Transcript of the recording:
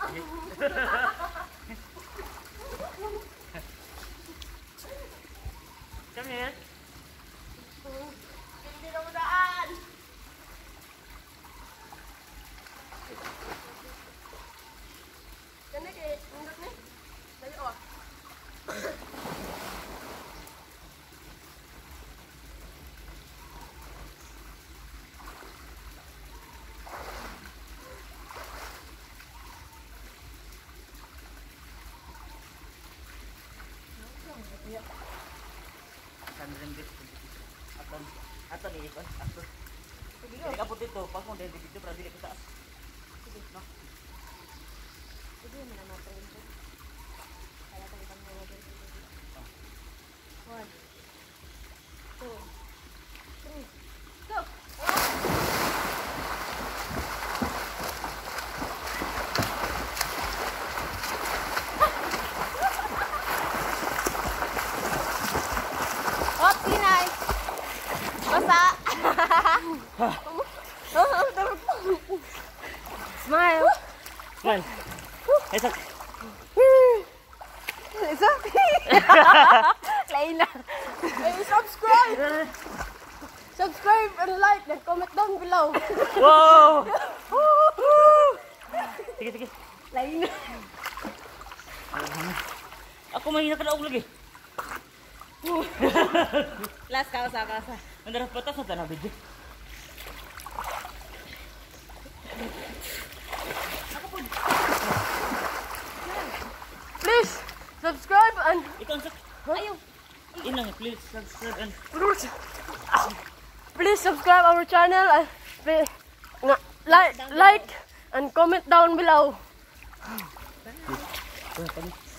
Come here. Hindi na udaan. Kan ni undot ni. Dali oh. Aton ni ikon. Aton. Hindi ka puti to. Pag mo dahil dito para dili ko taas. Sige, no. Sige, mo na natin ito. Kaya tayo pang mga dito. 1, 2, 3, go! Oh, Tinay! Basa! Smile! Smile. Isa. Isa? Lain na. Hey, subscribe! Subscribe and like and comment down below. Wow! Sige, sige. Lain na. Ako mahina ka na lagi. Last kasa. Ang darap patas na tanah video. Please subscribe and Ikaw sa... ayaw. Inang, please subscribe and... Please subscribe our channel and like and comment down below.